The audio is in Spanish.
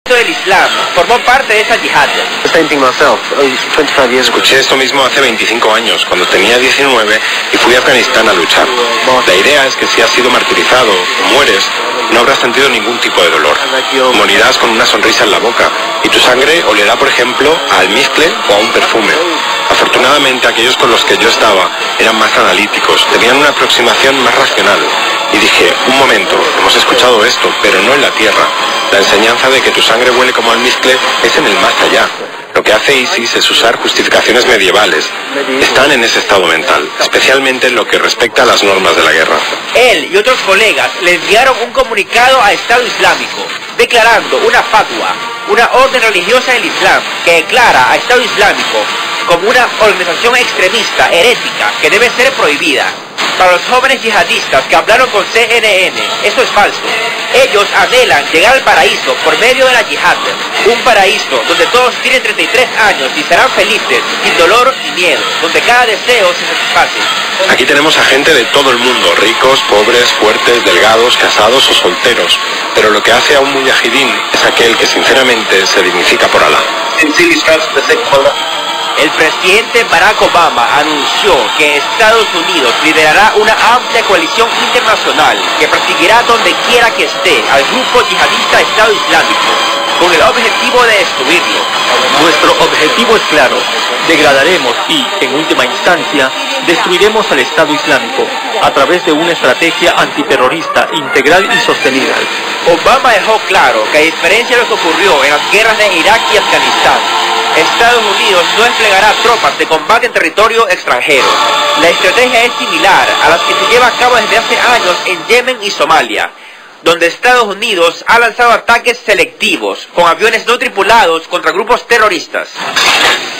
del Islam formó parte de esa yihad. Escuché esto mismo hace 25 años, cuando tenía 19 y fui a Afganistán a luchar. La idea es que si has sido martirizado o mueres, no habrás sentido ningún tipo de dolor. Morirás con una sonrisa en la boca y tu sangre olerá, por ejemplo, a almizcle o a un perfume. Afortunadamente, aquellos con los que yo estaba eran más analíticos, tenían una aproximación más racional. Y dije, un momento, hemos escuchado esto, pero no en la tierra. La enseñanza de que tu sangre huele como almizcle es en el más allá. Lo que hace ISIS es usar justificaciones medievales. Están en ese estado mental, especialmente en lo que respecta a las normas de la guerra. Él y otros colegas le enviaron un comunicado a Estado Islámico, declarando una fatwa, una orden religiosa del Islam, que declara a Estado Islámico como una organización extremista, herética, que debe ser prohibida. Para los jóvenes yihadistas que hablaron con CNN, eso es falso. Ellos anhelan llegar al paraíso por medio de la yihad, un paraíso donde todos tienen 33 años y serán felices, sin dolor ni miedo, donde cada deseo se satisface. Aquí tenemos a gente de todo el mundo, ricos, pobres, fuertes, delgados, casados o solteros. Pero lo que hace a un mujahidín es aquel que sinceramente se dignifica por Alá. El presidente Barack Obama anunció que Estados Unidos liderará una amplia coalición internacional que perseguirá donde quiera que esté al grupo yihadista Estado Islámico, con el objetivo de destruirlo. Nuestro objetivo es claro: degradaremos y, en última instancia, destruiremos al Estado Islámico a través de una estrategia antiterrorista integral y sostenida. Obama dejó claro que, a diferencia de lo que ocurrió en las guerras de Irak y Afganistán, Estados Unidos no desplegará tropas de combate en territorio extranjero. La estrategia es similar a las que se lleva a cabo desde hace años en Yemen y Somalia, donde Estados Unidos ha lanzado ataques selectivos con aviones no tripulados contra grupos terroristas.